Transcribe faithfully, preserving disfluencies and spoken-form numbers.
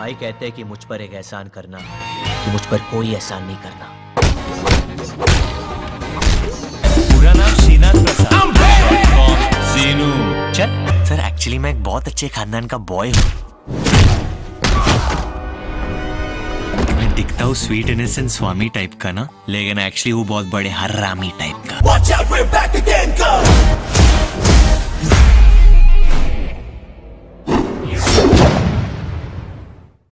भाई कहते हैं कि मुझ पर एक एहसान करना कि मुझ पर कोई एहसान नहीं करना। पूरा नाम श्रीनाथ प्रसाद, सीनू। चल सर, एक्चुअली मैं एक बहुत अच्छे खानदान का बॉय हूँ। मैं दिखता हूँ स्वीट इनोसेंट स्वामी टाइप का ना, लेकिन एक्चुअली वो बहुत बड़े हरामी टाइप का।